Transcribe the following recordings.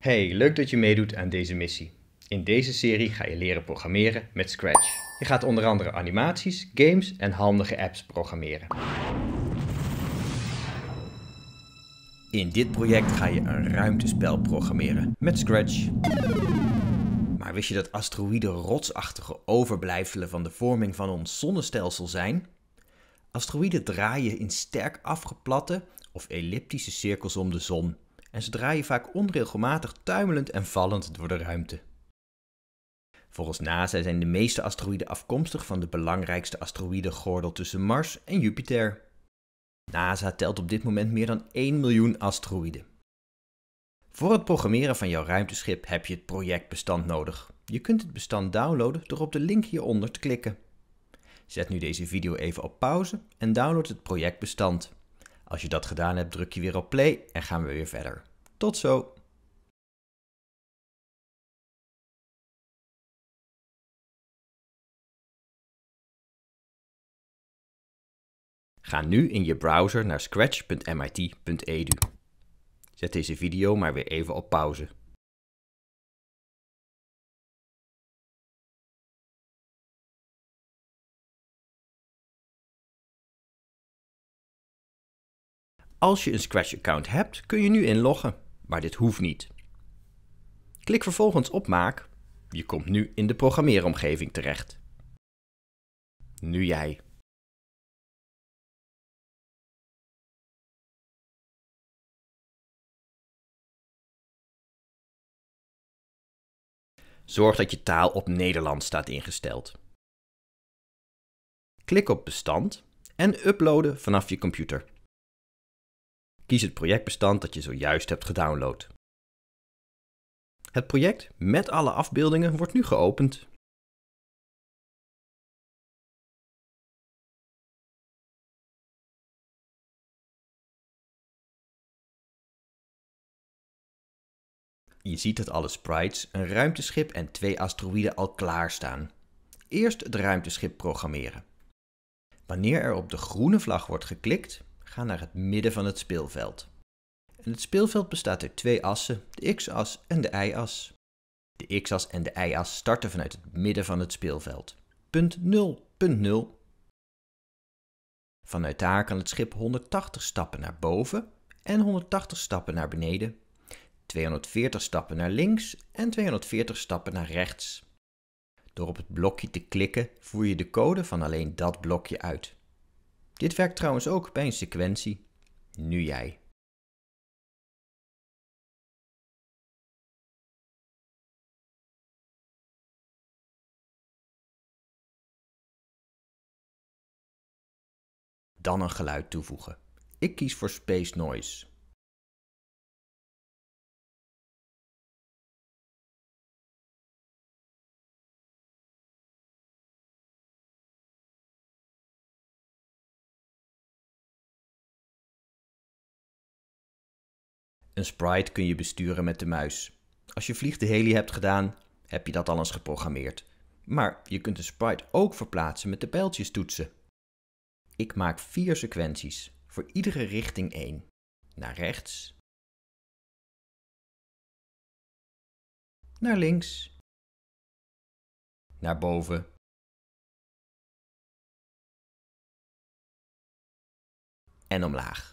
Hey, leuk dat je meedoet aan deze missie. In deze serie ga je leren programmeren met Scratch. Je gaat onder andere animaties, games en handige apps programmeren. In dit project ga je een ruimtespel programmeren met Scratch. Maar wist je dat asteroïden rotsachtige overblijfselen van de vorming van ons zonnestelsel zijn? Asteroïden draaien in sterk afgeplatte of elliptische cirkels om de zon. En ze draaien vaak onregelmatig tuimelend en vallend door de ruimte. Volgens NASA zijn de meeste asteroïden afkomstig van de belangrijkste asteroïdengordel tussen Mars en Jupiter. NASA telt op dit moment meer dan 1 miljoen asteroïden. Voor het programmeren van jouw ruimteschip heb je het projectbestand nodig. Je kunt het bestand downloaden door op de link hieronder te klikken. Zet nu deze video even op pauze en download het projectbestand. Als je dat gedaan hebt, druk je weer op play en gaan we weer verder. Tot zo! Ga nu in je browser naar scratch.mit.edu. Zet deze video maar weer even op pauze. Als je een Scratch-account hebt, kun je nu inloggen, maar dit hoeft niet. Klik vervolgens op Maak. Je komt nu in de programmeeromgeving terecht. Nu jij. Zorg dat je taal op Nederlands staat ingesteld. Klik op Bestand en uploaden vanaf je computer. Kies het projectbestand dat je zojuist hebt gedownload. Het project met alle afbeeldingen wordt nu geopend. Je ziet dat alle sprites, een ruimteschip en 2 asteroïden al klaarstaan. Eerst het ruimteschip programmeren. Wanneer er op de groene vlag wordt geklikt, ga naar het midden van het speelveld. En het speelveld bestaat uit 2 assen, de x-as en de y-as. De x-as en de y-as starten vanuit het midden van het speelveld. Punt 0, punt 0. Vanuit daar kan het schip 180 stappen naar boven en 180 stappen naar beneden, 240 stappen naar links en 240 stappen naar rechts. Door op het blokje te klikken voer je de code van alleen dat blokje uit. Dit werkt trouwens ook bij een sequentie. Nu jij. Dan een geluid toevoegen. Ik kies voor Space Noise. Een sprite kun je besturen met de muis. Als je Vlieg de Heli hebt gedaan, heb je dat al eens geprogrammeerd. Maar je kunt de sprite ook verplaatsen met de pijltjestoetsen. Ik maak 4 sequenties, voor iedere richting 1. Naar rechts, naar links, naar boven en omlaag.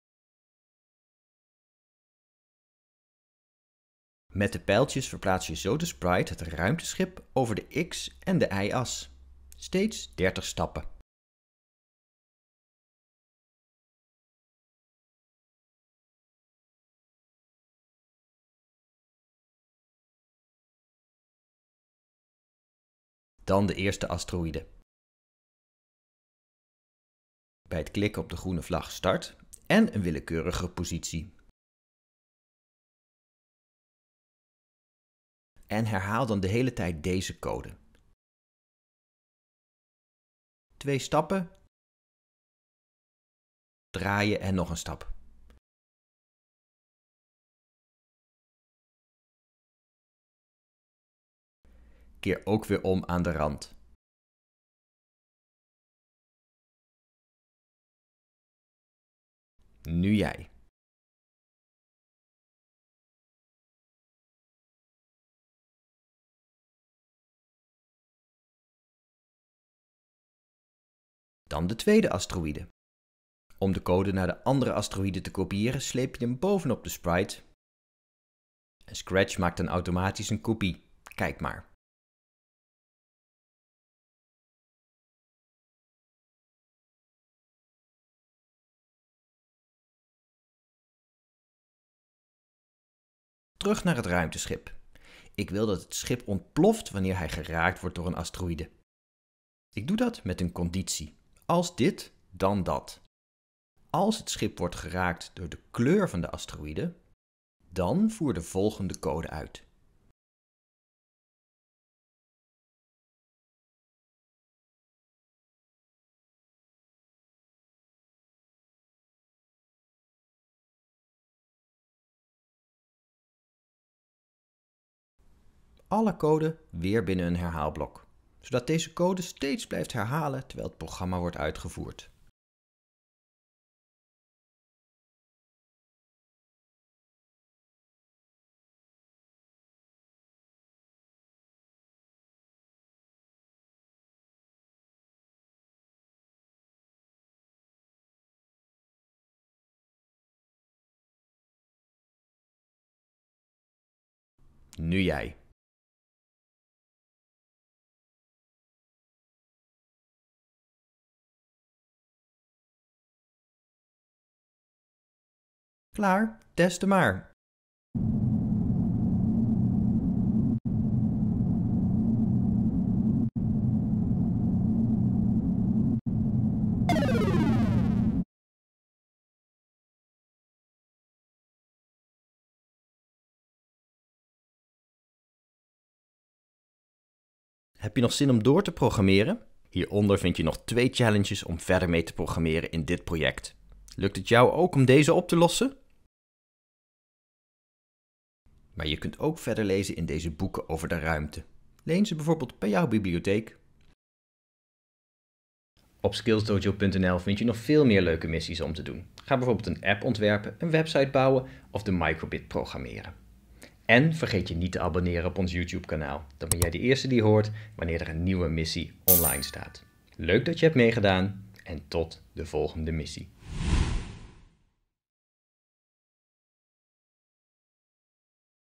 Met de pijltjes verplaats je zo de sprite, het ruimteschip, over de x- en de y-as. Steeds 30 stappen. Dan de eerste asteroïde. Bij het klikken op de groene vlag start en een willekeurige positie. En herhaal dan de hele tijd deze code. 2 stappen, draaien en nog een stap. Keer ook weer om aan de rand. Nu jij. Dan de tweede asteroïde. Om de code naar de andere asteroïde te kopiëren sleep je hem bovenop de sprite. En Scratch maakt dan automatisch een kopie. Kijk maar. Terug naar het ruimteschip. Ik wil dat het schip ontploft wanneer hij geraakt wordt door een asteroïde. Ik doe dat met een conditie. Als dit, dan dat. Als het schip wordt geraakt door de kleur van de asteroïde, dan voer de volgende code uit. Alle code weer binnen een herhaalblok, zodat deze code steeds blijft herhalen terwijl het programma wordt uitgevoerd. Nu jij. Klaar, testen maar. Heb je nog zin om door te programmeren? Hieronder vind je nog 2 challenges om verder mee te programmeren in dit project. Lukt het jou ook om deze op te lossen? Maar je kunt ook verder lezen in deze boeken over de ruimte. Leen ze bijvoorbeeld bij jouw bibliotheek. Op skillsdojo.nl vind je nog veel meer leuke missies om te doen. Ga bijvoorbeeld een app ontwerpen, een website bouwen of de microbit programmeren. En vergeet je niet te abonneren op ons YouTube-kanaal. Dan ben jij de eerste die hoort wanneer er een nieuwe missie online staat. Leuk dat je hebt meegedaan en tot de volgende missie.